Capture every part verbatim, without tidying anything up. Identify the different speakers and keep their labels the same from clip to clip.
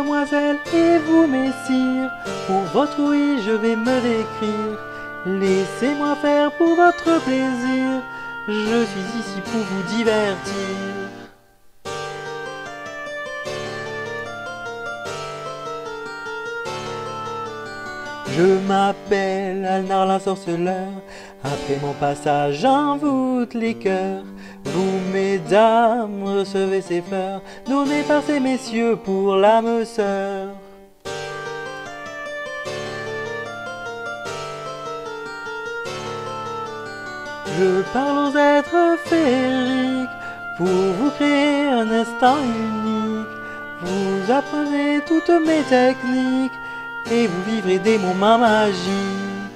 Speaker 1: mesdemoiselles, et vous, messires, pour votre oui, je vais me décrire. Laissez-moi faire pour votre plaisir, je suis ici pour vous divertir. Je m'appelle Alnar la sorceleur, après mon passage j'envoûte les cœurs. Vous, mesdames, recevez ces fleurs, données par ces messieurs pour l'âme sœur. Je parle aux êtres féeriques, pour vous créer un instant unique. Vous apprenez toutes mes techniques, et vous vivrez des moments magiques.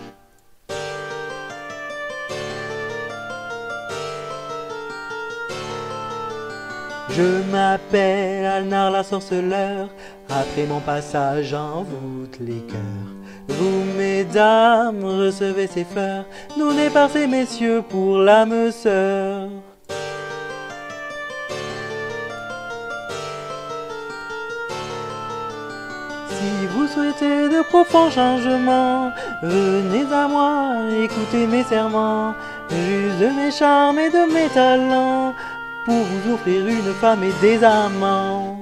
Speaker 1: Je m'appelle Alnar la sorceleur, après mon passage j'envoûte les cœurs. Vous, mesdames, recevez ces fleurs, données par ces messieurs pour l'âme sœur. Si vous souhaitez de profonds changements, venez à moi, écoutez mes serments. J'use de mes charmes et de mes talents, pour vous offrir une femme et des amants.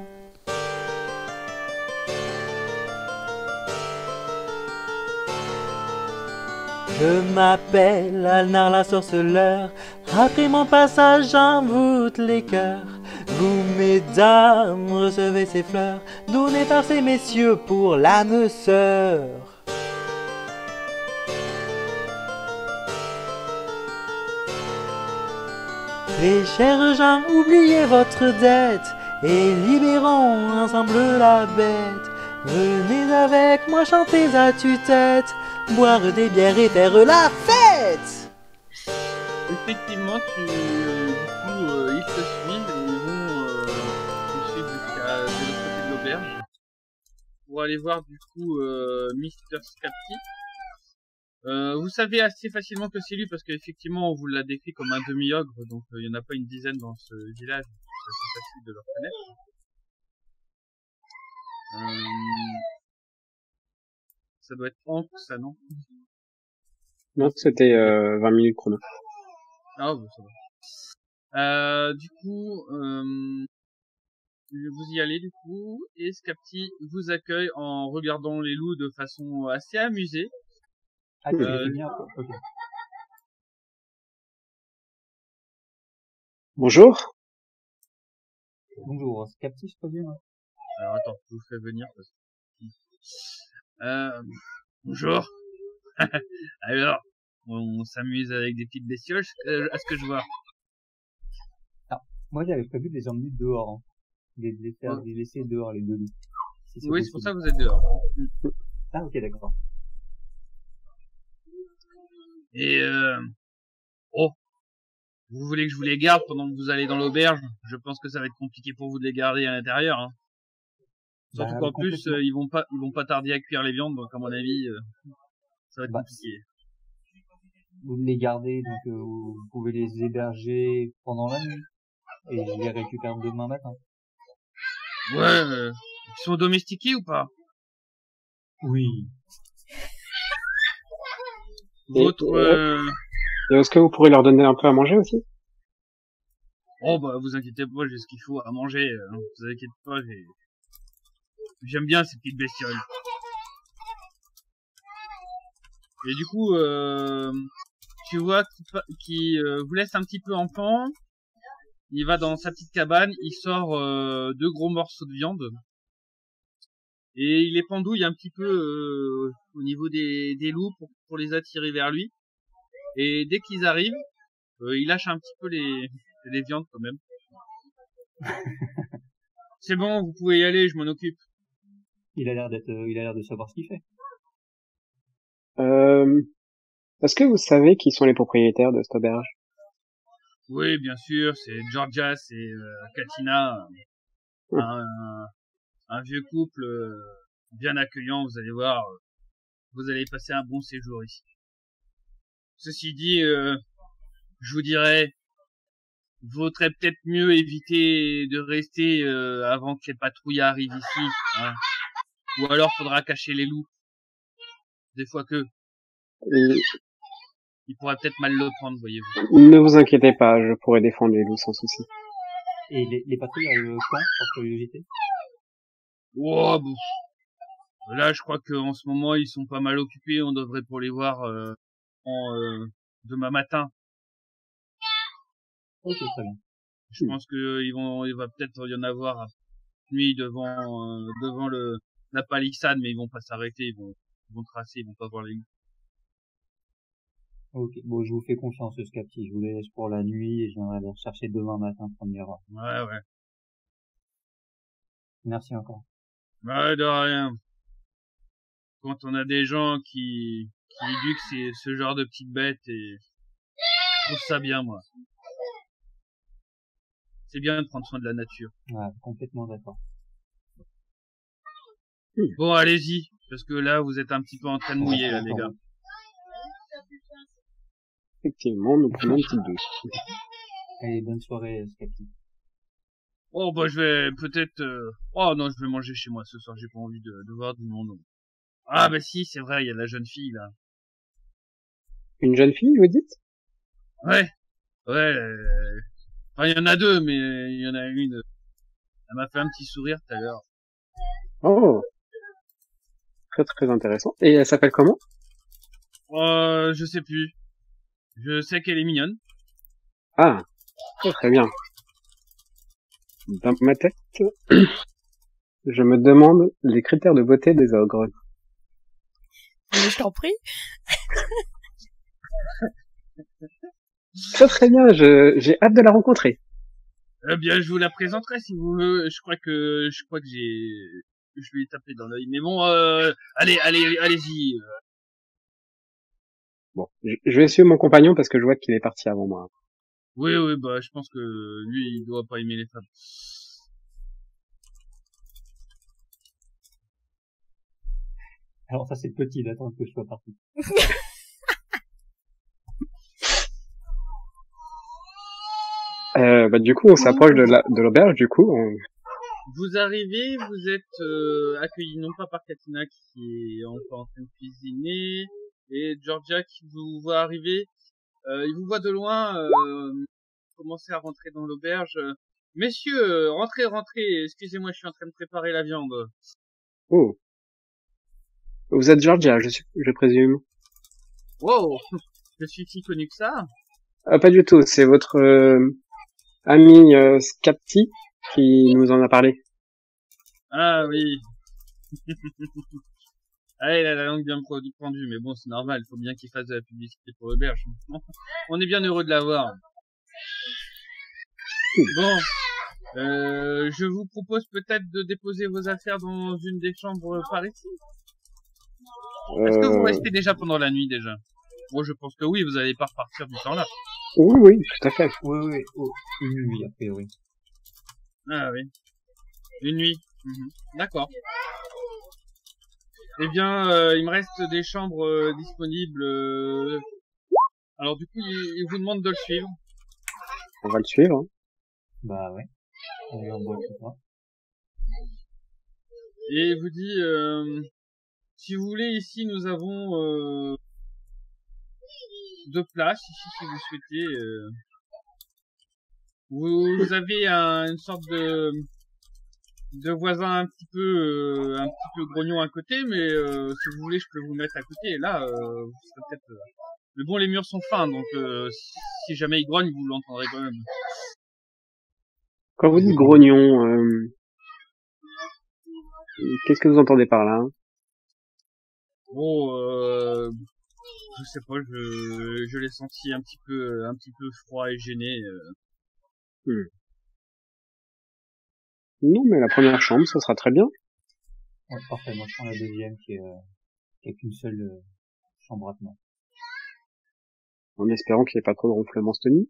Speaker 1: Je m'appelle Alnar la sorceleur, après mon passage j'envoûte les cœurs. Vous, mesdames, recevez ces fleurs, données par ces messieurs pour l'âme sœur. Très chers gens, oubliez votre dette, et libérons ensemble la bête. Venez avec moi chanter à tue-tête, boire des bières et faire la fête.
Speaker 2: Effectivement, tu, euh, du coup, euh, ils te suivent et ils vont euh, te suivre jusqu'à de l'autre côté de l'auberge pour aller voir du coup euh, Mister Scapty. Euh, vous savez assez facilement que c'est lui parce qu'effectivement on vous l'a décrit comme un demi-ogre, donc il euh, n'y en a pas une dizaine dans ce village, c'est assez facile de le reconnaître. Euh... Ça doit être Hank, ça, non?
Speaker 3: Non, c'était euh, vingt minutes chrono.
Speaker 2: Ah, bah, ça va. Euh, du coup, euh, vous y allez, du coup, et Scapty vous accueille en regardant les loups de façon assez amusée.
Speaker 1: Ah, tu
Speaker 2: euh,
Speaker 1: les bien, ok.
Speaker 3: Bonjour.
Speaker 1: Bonjour, Scapty, je crois bien.
Speaker 2: Alors, attends, je vous fais venir. Parce que... Euh, bonjour. Alors, on s'amuse avec des petites bestioles, à ce que je vois.
Speaker 1: Ah, moi j'avais prévu de les emmener dehors, hein. de, les laisser,
Speaker 2: Ouais.
Speaker 1: de les laisser dehors les deux loups. Si
Speaker 2: Oui, c'est pour ça que vous êtes dehors.
Speaker 1: Ah ok, d'accord.
Speaker 2: Et euh... oh, vous voulez que je vous les garde pendant que vous allez dans l'auberge? Je pense que ça va être compliqué pour vous de les garder à l'intérieur. Hein. Surtout
Speaker 1: Bah,
Speaker 2: qu'en plus, euh, ils vont pas, ils vont pas tarder à cuire les viandes, donc à mon avis, euh, ça va être
Speaker 1: bah,
Speaker 2: compliqué.
Speaker 1: Vous les gardez, donc euh, vous pouvez les héberger pendant la nuit. Et je les récupère demain matin.
Speaker 2: Ouais, euh, ils sont domestiqués ou pas?
Speaker 1: Oui.
Speaker 2: Votre...
Speaker 3: Et,
Speaker 2: euh...
Speaker 3: et est-ce que vous pourrez leur donner un peu à manger aussi?
Speaker 2: Oh bah vous inquiétez pas, j'ai ce qu'il faut à manger. Euh, vous inquiétez pas, j'ai... J'aime bien ces petites bestioles. Et du coup, euh, tu vois qu'il qui, euh, vous laisse un petit peu en pan. Il va dans sa petite cabane, il sort euh, deux gros morceaux de viande. Et il les pendouille un petit peu euh, au niveau des, des loups pour, pour les attirer vers lui. Et dès qu'ils arrivent, euh, il lâche un petit peu les, les viandes quand même. C'est bon, vous pouvez y aller, je m'en occupe.
Speaker 1: Il a l'air d'être, euh, il a l'air de savoir ce qu'il fait.
Speaker 3: Euh, est-ce que vous savez qui sont les propriétaires de cette auberge?
Speaker 2: Oui, bien sûr, c'est Georgias et euh, Katina,
Speaker 3: Hum.
Speaker 2: un, un vieux couple euh, bien accueillant, vous allez voir, euh, vous allez passer un bon séjour ici. Ceci dit, euh, je vous dirais, vaudrait peut-être mieux éviter de rester euh, avant que les patrouilles arrivent ici. Hein. Ou alors faudra cacher les loups. Des fois que.
Speaker 3: Et
Speaker 2: Il pourrait peut-être mal le prendre, voyez-vous.
Speaker 3: ne vous inquiétez pas, je pourrai défendre les loups sans souci.
Speaker 1: Et les, les patrouilles arrivent quand, par curiosité?
Speaker 2: Oh, bon. Là, je crois qu'en ce moment, ils sont pas mal occupés. On devrait pour les voir euh, en, euh, demain matin.
Speaker 1: Ok, très bien.
Speaker 2: Je pense que ils vont, il va peut-être y en avoir à nuit devant, euh, devant le la palissade, mais ils vont pas s'arrêter. Ils vont, ils vont tracer, ils vont pas voir les loups.
Speaker 1: Ok, bon, je vous fais confiance, ce Scapti. Je vous laisse pour la nuit et je viendrai les rechercher demain matin, première heure.
Speaker 2: Ouais, ouais.
Speaker 1: Merci encore.
Speaker 2: Ouais, de rien. Quand on a des gens qui, qui éduquent ces, ce genre de petites bêtes, et je trouve ça bien, moi. C'est bien de prendre soin de la nature.
Speaker 1: Ouais, complètement d'accord.
Speaker 2: Bon, allez-y, parce que là, vous êtes un petit peu en train de mouiller, là, les gars.
Speaker 3: Effectivement, nous prenons une petite douche.
Speaker 1: Allez, bonne soirée, Scapti.
Speaker 2: Oh, bah, je vais peut-être... Euh... Oh, non, je vais manger chez moi ce soir, j'ai pas envie de, de voir du monde. Ah, bah si, c'est vrai, il y a la jeune fille, là.
Speaker 3: Une jeune fille, vous dites?
Speaker 2: Ouais, ouais, euh... enfin, il y en a deux, mais il y en a une... Elle m'a fait un petit sourire tout à l'heure.
Speaker 3: Oh, très très intéressant. Et elle s'appelle comment?
Speaker 2: Euh, je sais plus. Je sais qu'elle est mignonne.
Speaker 3: Ah, très très bien. Dans ma tête, je me demande les critères de beauté des ogres.
Speaker 4: Mais je t'en prie.
Speaker 3: Très très bien, je, j'ai hâte de la rencontrer.
Speaker 2: Eh bien, je vous la présenterai si vous voulez. Je crois que, je crois que j'ai, je lui ai tapé dans l'œil. Mais bon, euh, allez, allez, allez-y.
Speaker 3: Bon, je, je vais suivre mon compagnon parce que je vois qu'il est parti avant moi.
Speaker 2: Oui, oui, bah, je pense que lui, il doit pas aimer les femmes.
Speaker 1: Alors ça, c'est petit d'attendre que je sois parti.
Speaker 3: Euh, bah, du coup, on s'approche de la, de l'auberge, du coup, on...
Speaker 2: Vous arrivez, vous êtes euh, accueillis non pas par Katina qui est encore en train de cuisiner, et Georgia qui vous voit arriver. Euh, il vous voit de loin, euh, commencer à rentrer dans l'auberge. Messieurs, euh, rentrez, rentrez, excusez-moi, je suis en train de préparer la viande.
Speaker 3: Oh. Vous êtes Georgia, je, suis, je présume.
Speaker 2: Wow, je suis si connu que ça.
Speaker 3: Ah, pas du tout, c'est votre euh, ami euh, Scapti qui nous en a parlé.
Speaker 2: Ah oui. Ah, il a la langue bien pendue, mais bon, c'est normal, il faut bien qu'il fasse de la publicité pour l'auberge. On est bien heureux de l'avoir. Bon, euh, je vous propose peut-être de déposer vos affaires dans une des chambres par ici. Est-ce que vous
Speaker 3: Euh...
Speaker 2: restez déjà pendant la nuit, déjà? Moi, je pense que oui, vous allez pas repartir du temps-là.
Speaker 3: Oui, oui, tout à fait.
Speaker 1: Oui, oui, oh, une nuit, a priori.
Speaker 2: Ah oui. Une nuit. Mmh. D'accord. Eh bien, euh, il me reste des chambres euh, disponibles. Euh... Alors du coup, il, il vous demande de le suivre.
Speaker 3: On va le suivre. Hein.
Speaker 1: Bah ouais. On lui envoie tout ça.
Speaker 2: Et il vous dit, euh, si vous voulez, ici nous avons euh, deux places, ici si vous souhaitez. Euh... Vous, vous avez un, une sorte de de voisin un petit peu euh, un petit peu grognon à côté, mais euh, si vous voulez, je peux vous mettre à côté. Et là, euh, vous serez peut-être. Euh... Mais bon, les murs sont fins, donc euh, si, si jamais il grogne, vous l'entendrez quand même.
Speaker 3: Quand vous dites grognon, euh... qu'est-ce que vous entendez par là? Hein?
Speaker 2: Bon, euh, je sais pas, je, je l'ai senti un petit peu, un petit peu froid et gêné. Euh.
Speaker 3: Hmm. Non, mais la première chambre, ça sera très bien.
Speaker 1: Ouais, parfait. Moi, je prends la deuxième qui est, euh, qui a qu'une seule euh, chambre à tenir.
Speaker 3: En espérant qu'il n'y ait pas trop de ronflements cette nuit.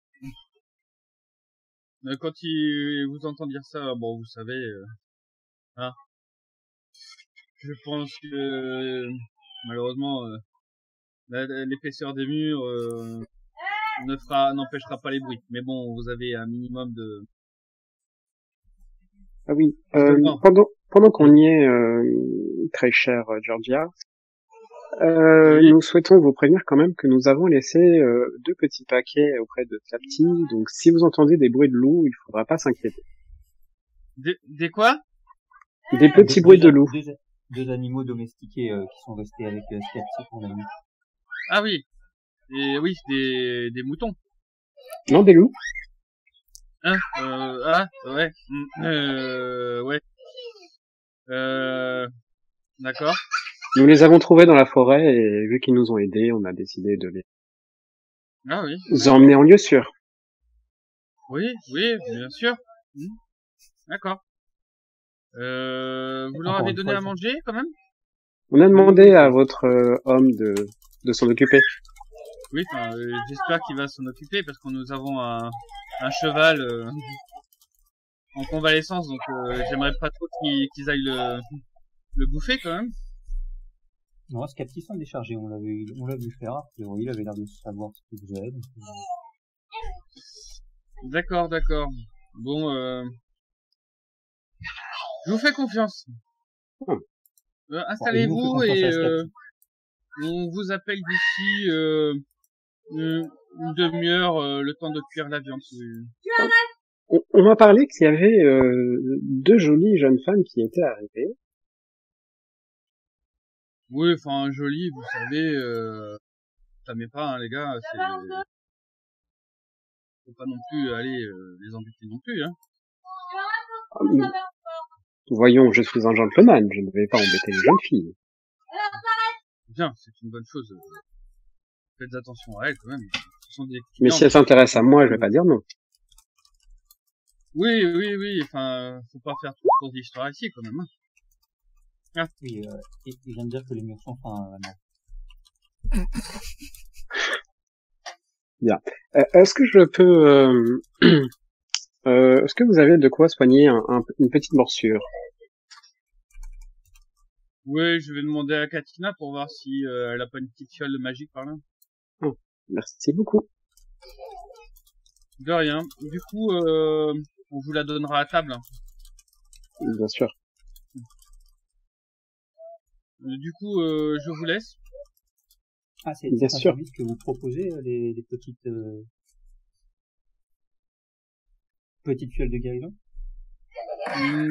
Speaker 2: Euh, quand il vous entend dire ça, bon, vous savez, euh, hein, je pense que euh, malheureusement, euh, l'épaisseur des murs euh, ne fera, n'empêchera pas les bruits. Mais bon, vous avez un minimum de.
Speaker 3: Ah oui. Euh, pendant pendant qu'on y est, euh, très chère Georgia, euh,
Speaker 2: Oui.
Speaker 3: nous souhaitons vous prévenir quand même que nous avons laissé euh, deux petits paquets auprès de Clapty, donc si vous entendez des bruits de loup, il faudra pas s'inquiéter.
Speaker 2: Des, des quoi?
Speaker 3: Des petits bruits de loup.
Speaker 5: Deux, deux animaux domestiqués euh, qui sont restés avec euh, Scapty qu'on a eu.
Speaker 2: Ah oui. Et oui, des, des moutons.
Speaker 3: Non, des loups.
Speaker 2: Hein, euh, ah, ouais. mm, Euh, ouais. Euh, d'accord.
Speaker 3: Nous les avons trouvés dans la forêt et vu qu'ils nous ont aidés, on a décidé de
Speaker 2: Ah oui.
Speaker 3: les emmener en lieu sûr.
Speaker 2: Oui, oui, bien sûr. Mm, D'accord. Euh, vous leur
Speaker 5: Encore
Speaker 2: avez
Speaker 5: une
Speaker 2: donné
Speaker 5: fois,
Speaker 2: à
Speaker 5: ça-
Speaker 2: manger quand même?
Speaker 3: On a demandé à votre euh, homme de, de s'en occuper.
Speaker 2: Oui, enfin, euh, j'espère qu'il va s'en occuper parce que nous avons un, un cheval euh, en convalescence, donc euh, j'aimerais pas trop qu'ils qu'ils aillent le, le bouffer quand même.
Speaker 5: Non, Scapty s'en déchargé, on l'a vu, on l'a vu faire, a priori, il avait l'air de savoir ce qu'il faisait. Donc, euh,
Speaker 2: D'accord, d'accord. Bon, euh, je vous fais confiance.
Speaker 3: Hmm.
Speaker 2: Euh,
Speaker 5: bon,
Speaker 2: Installez-vous
Speaker 5: et nous, on fait
Speaker 2: et
Speaker 5: confiance à
Speaker 2: euh,
Speaker 5: Scapty.
Speaker 2: on vous appelle d'ici euh, une, une demi-heure, euh, le temps de cuire la viande.
Speaker 3: On, on m'a parlé qu'il y avait euh, deux jolies jeunes femmes qui étaient arrivées.
Speaker 2: Oui, enfin, joli, vous savez, euh, ça met pas, hein, les gars, c'est... Faut pas non plus aller euh, les embêter non plus, hein.
Speaker 3: Ah, mais- Voyons, je suis un gentleman, je ne vais pas embêter les jeunes filles.
Speaker 2: Bien, c'est une bonne chose. Faites attention à elles quand même. Ce sont des
Speaker 3: Mais si
Speaker 2: clientes.
Speaker 3: elles s'intéressent à moi, je vais pas dire non.
Speaker 2: Oui, oui, oui, enfin, faut pas faire trop court d'histoire ici quand même, hein.
Speaker 5: Oui, euh, et, et je viens de dire que les murs sont fins, euh, non.
Speaker 3: Bien. Euh, est-ce que je peux... Euh, euh, est-ce que vous avez de quoi soigner un, un- une petite morsure?
Speaker 2: Oui, je vais demander à Katina pour voir si euh, elle a pas une petite fiole magique par là.
Speaker 3: Oh, merci beaucoup.
Speaker 2: De rien. Du coup, euh, on vous la donnera à table, hein.
Speaker 3: Bien sûr.
Speaker 2: Euh, Du coup, euh, je vous laisse.
Speaker 5: Ah, c'est
Speaker 3: Bien
Speaker 5: c'est un
Speaker 3: sûr.
Speaker 5: service que vous proposez, euh, les, les petites, euh, petites fioles de guérison?
Speaker 2: Hum,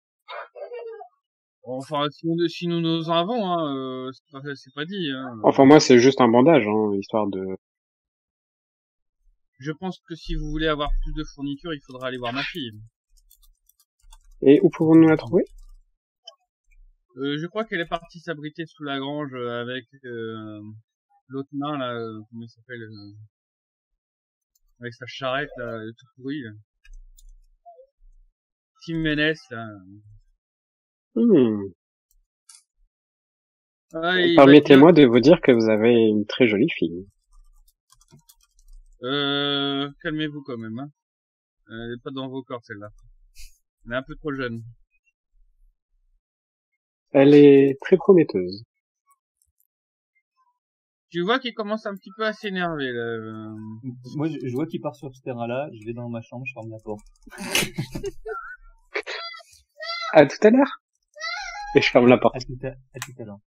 Speaker 2: Enfin, si, nous- si nous nous en avons, hein, euh, c'est pas, c'est pas dit, hein.
Speaker 3: Enfin, moi, c'est juste un bandage, hein, histoire de...
Speaker 2: Je pense que si vous voulez avoir plus de fournitures, il faudra aller voir ma fille.
Speaker 3: Et où pouvons-nous la trouver?
Speaker 2: Euh, je crois qu'elle est partie s'abriter sous la grange euh, avec euh, l'autre nain, là, euh, comment il s'appelle euh, avec sa charrette, là, euh, tout pourri, là. Tim Ménès, là.
Speaker 3: Hmm.
Speaker 2: Ah, il va être bien.
Speaker 3: Permettez-moi de vous dire que vous avez une très jolie fille.
Speaker 2: Euh, calmez-vous quand même, hein. Elle est pas dans vos corps, celle-là. Elle est un peu trop jeune.
Speaker 3: Elle est très prometteuse.
Speaker 2: Tu vois qu'il commence un petit peu à s'énerver, là. euh.
Speaker 5: Moi, je, je vois qu'il part sur ce terrain-là, je vais dans ma chambre, je ferme la porte.
Speaker 3: À tout à l'heure. Et je ferme la porte.
Speaker 5: À tout à, à tout à l'heure.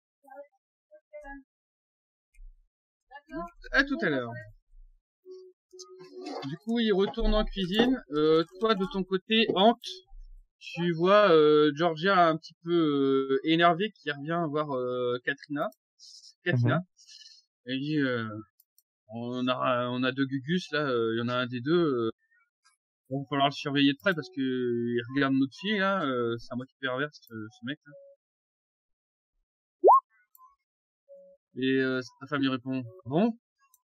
Speaker 2: À tout à l'heure. Du coup, il retourne en cuisine. Euh, toi, de ton côté, Hank, tu vois euh, Georgia un petit peu euh, énervée qui revient voir euh, Katrina. Katina. Elle dit euh, on a on a deux Gugus là, il y en a un des deux. Euh, il va falloir le surveiller de près parce que il regarde notre fille là. Euh, c'est un moitié pervers ce, ce mec là. Et euh, sa femme lui répond bon.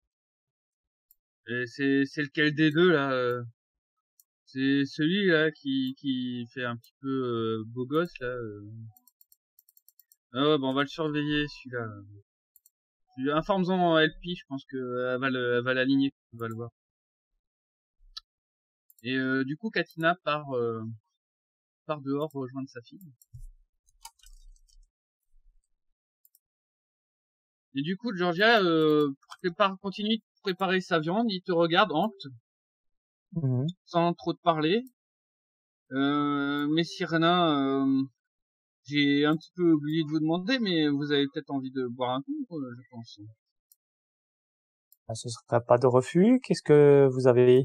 Speaker 2: Et c'est c'est lequel des deux là euh, c'est celui là qui qui fait un petit peu euh, beau gosse là. Euh. Ah ouais, bon, on va le surveiller celui-là. Informe-en L P, je pense que elle va le, elle va l'aligner, on va le voir. Et euh, du coup, Katina part euh, part dehors rejoindre sa fille. Et du coup, Georgia euh, prépare, continue de préparer sa viande. Il te regarde, Hank,
Speaker 1: Mhm.
Speaker 2: sans trop te parler. Euh, mais Sirena, euh, J'ai un petit peu oublié de vous demander, mais vous avez peut-être envie de boire un coup, euh, je pense.
Speaker 6: Ah, ce serait pas de refus. Qu'est-ce que vous avez?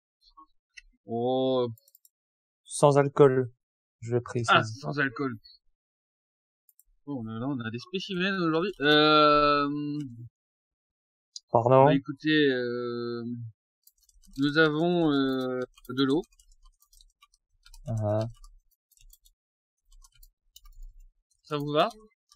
Speaker 2: Oh,
Speaker 6: Sans alcool, je
Speaker 2: ah,
Speaker 6: précise.
Speaker 2: sans alcool. Oh là là, on a des spécimens aujourd'hui. Euh,
Speaker 6: Pardon?
Speaker 2: bah écoutez, euh, nous avons euh, de l'eau.
Speaker 6: Ah,
Speaker 2: Ça vous va?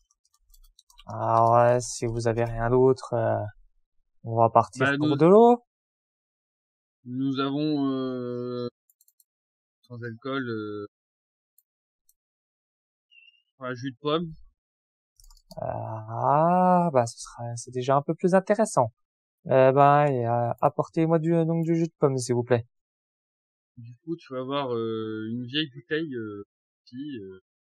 Speaker 6: ah ouais, si vous avez rien d'autre, euh, on va partir
Speaker 2: Bah
Speaker 6: pour
Speaker 2: nous,
Speaker 6: de l'eau.
Speaker 2: nous avons euh, sans alcool euh, un jus de pomme.
Speaker 6: Ah, bah ce serait, c'est déjà un peu plus intéressant. Eh ben, et, euh, apportez-moi du, donc du jus de pomme, s'il vous plaît.
Speaker 2: Du coup, tu vas avoir euh, une vieille bouteille euh, qui, euh,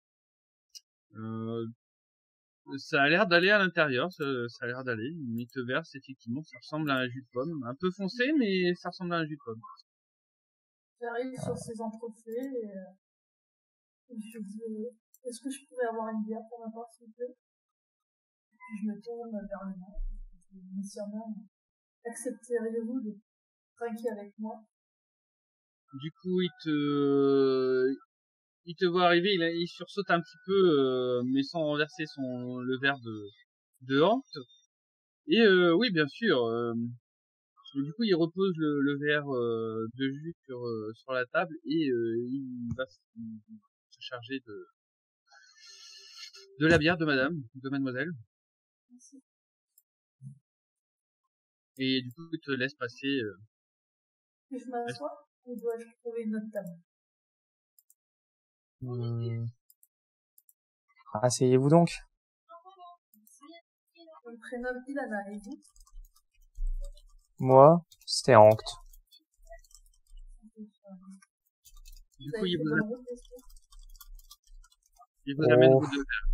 Speaker 2: euh, ça a l'air d'aller à l'intérieur, ça, ça a l'air d'aller. Il te verse effectivement, ça ressemble à un jus de pomme, un peu foncé, mais ça ressemble à un jus de pomme.
Speaker 7: J'arrive sur ces entrefaits et, euh, et je dis euh, est-ce que je pourrais avoir une bière pour ma part, s'il vous plaît? Puis je me tourne vers le nain. Monsieur Nain, accepteriez-vous de trinquer avec moi?
Speaker 2: Du coup, il te, il te voit arriver, il, il sursaute un petit peu, euh, mais sans renverser son le verre de, de hante. Et euh, oui, bien sûr. Euh, et du coup, il repose le, le verre euh, de jus sur euh, sur la table et euh, il va se se charger de de la bière de Madame, de Mademoiselle.
Speaker 7: Merci.
Speaker 2: Et du coup, il te laisse passer. Euh,
Speaker 7: Puis je m'assois ou dois-je trouver une autre table?
Speaker 6: Hmm. Asseyez-vous donc.
Speaker 7: Je me prénomme Ilana et vous?
Speaker 6: Moi, c'était Ancte.
Speaker 2: du
Speaker 7: Vous
Speaker 2: coup,
Speaker 7: avez
Speaker 2: il
Speaker 7: fait
Speaker 2: vous,
Speaker 7: bonne route, n'est-ce pas?
Speaker 2: il vous amène
Speaker 6: Oh,
Speaker 2: vos deux verres.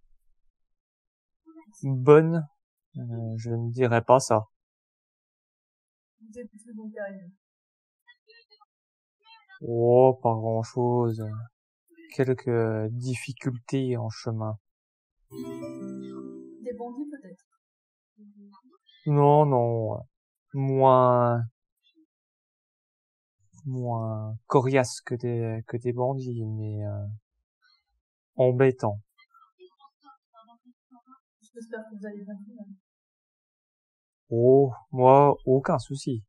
Speaker 6: bonne, euh, je ne dirais pas ça.
Speaker 7: Vous êtes plus bon qu'arrivé.
Speaker 6: Oh, pas grand-chose. Quelques difficultés en chemin.
Speaker 7: Des bandits peut-être?
Speaker 6: Non, non, moins, moins coriace que des, que des bandits, mais euh, embêtant.
Speaker 7: J'espère que vous allez bien tout de même.
Speaker 6: Oh, moi, aucun souci.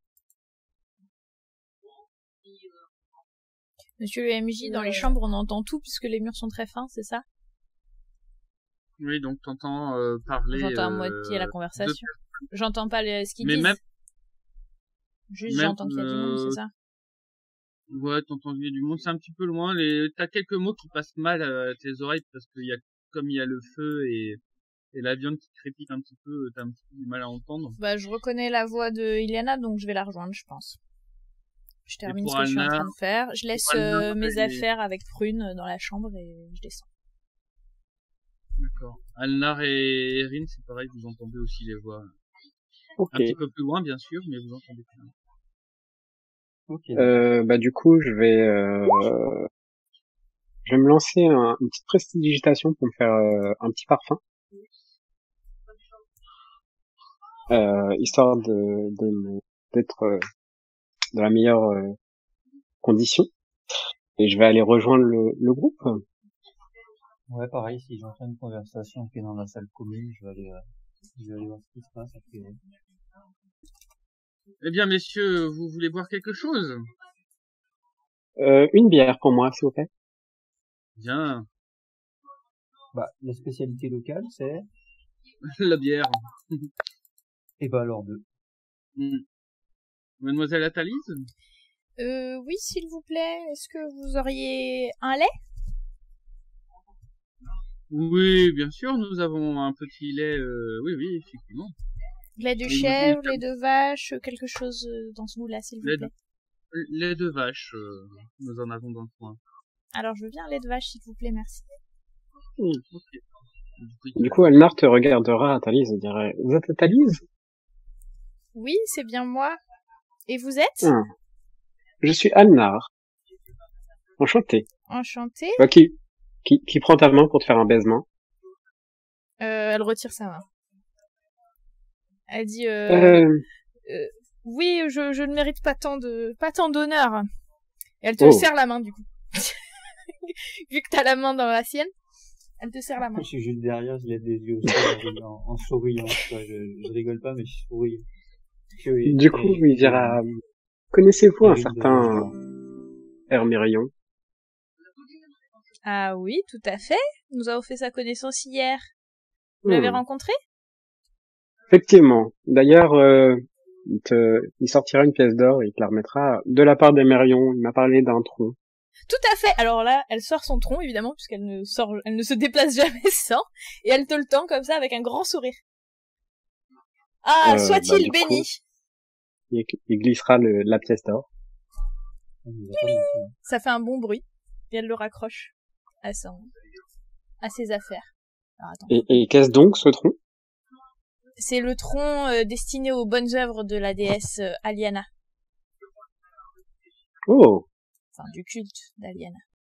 Speaker 4: Monsieur le M J, dans les chambres, on entend tout puisque les murs sont très fins, c'est ça?
Speaker 2: Oui, donc t'entends euh, parler.
Speaker 4: J'entends à
Speaker 2: euh,
Speaker 4: moitié la
Speaker 2: de-
Speaker 4: conversation. J'entends pas le, ce qu'ils
Speaker 2: Mais
Speaker 4: disent.
Speaker 2: même,
Speaker 4: Juste,
Speaker 2: même,
Speaker 4: j'entends qu'il y a du monde,
Speaker 2: euh,
Speaker 4: c'est ça?
Speaker 2: ouais, t'entends du monde, c'est un petit peu loin. Les, t'as quelques mots qui passent mal à tes oreilles parce qu'il y a, comme il y a le feu et, et la viande qui crépite un petit peu, t'as un petit peu du mal à entendre.
Speaker 4: Bah, je reconnais la voix de Iliana, donc je vais la rejoindre, je pense. Je termine
Speaker 2: pour
Speaker 4: ce que je suis en
Speaker 2: Alnar-
Speaker 4: train de faire. Je laisse
Speaker 2: pour Alnar,
Speaker 4: euh, mes
Speaker 2: et-
Speaker 4: affaires avec Prune dans la chambre et je descends.
Speaker 2: D'accord. Alnar et Erin, c'est pareil, vous entendez aussi les voix.
Speaker 3: Ok.
Speaker 2: Un petit peu plus loin, bien sûr, mais vous entendez plus loin.
Speaker 5: Ok.
Speaker 3: Euh, bah du coup, je vais, euh, je vais me lancer un, une petite prestidigitation pour me faire euh, un petit parfum, euh, histoire de de me- d'être euh, dans la meilleure euh, condition. Et je vais aller rejoindre le, le groupe.
Speaker 5: Ouais, pareil, si j'entends une conversation qui est dans la salle commune, je vais aller, euh, je vais aller voir ce qui se passe après.
Speaker 2: Eh bien, messieurs, vous voulez boire quelque chose?
Speaker 3: Euh, une bière pour moi, s'il vous plaît.
Speaker 2: Bien.
Speaker 5: Bah, la spécialité locale, c'est,
Speaker 2: La bière.
Speaker 5: et bah alors deux.
Speaker 2: Hmm. Mademoiselle Athalise?
Speaker 4: Euh, oui, s'il vous plaît, est-ce que vous auriez un lait?
Speaker 2: Oui, bien sûr, nous avons un petit lait, euh, oui, oui, effectivement.
Speaker 4: Lait de
Speaker 2: Et vous
Speaker 4: chèvre,
Speaker 2: dites-
Speaker 4: lait de vache, quelque chose euh, dans ce goût-là, s'il vous
Speaker 2: Lait
Speaker 4: plaît.
Speaker 2: de, lait de vache, euh, nous en avons dans le coin.
Speaker 4: Alors, je veux bien un lait de vache, s'il vous plaît, merci.
Speaker 2: Ok. Du coup, il te-
Speaker 3: Du coup, Alnar te regardera, Thalise, et dirait, vous êtes Thalise?
Speaker 4: Oui, c'est bien moi. Et vous êtes?
Speaker 3: Ah. Je suis Alnar. Enchanté.
Speaker 4: Enchanté.
Speaker 3: Bah, qui, Qui, qui prend ta main pour te faire un baisement?
Speaker 4: Euh, elle retire sa main. Elle dit euh,
Speaker 3: Euh,
Speaker 4: euh, oui, je, je ne mérite pas tant de pas tant d'honneur. Et elle te
Speaker 3: Oh.
Speaker 4: serre la main du coup. Vu que t'as la main dans la sienne, elle te serre la main.
Speaker 5: Je suis juste derrière, je lève les yeux au ciel en, en souriant. Tu vois, je, je rigole pas, mais je souris. Je suis-
Speaker 3: du coup,
Speaker 5: et-
Speaker 3: il dira, connaissez-vous un
Speaker 5: et-
Speaker 3: certain Hermérion?
Speaker 4: Ah oui, tout à fait. Nous avons fait sa connaissance hier. Vous l'avez
Speaker 3: Hmm.
Speaker 4: rencontré?
Speaker 3: Effectivement. D'ailleurs, euh, il, te, il sortira une pièce d'or et il te la remettra de la part d'Hermérion. Il m'a parlé d'un tronc.
Speaker 4: Tout à fait. Alors là, elle sort son tronc, évidemment, puisqu'elle ne sort, elle ne se déplace jamais sans, et elle te le tend comme ça avec un grand sourire. Ah,
Speaker 3: Euh,
Speaker 4: soit-il
Speaker 3: bah, du
Speaker 4: béni.
Speaker 3: Il, il glissera le, la pièce d'or.
Speaker 5: On nous a pas menti.
Speaker 4: Ça fait un bon bruit, et elle le raccroche à son, à ses affaires. Alors attends.
Speaker 3: Et, et qu'est-ce donc ce tronc?
Speaker 4: C'est le tronc euh, destiné aux bonnes œuvres de la déesse euh, Aliana.
Speaker 3: Oh,
Speaker 4: Enfin, du culte d'Aliana.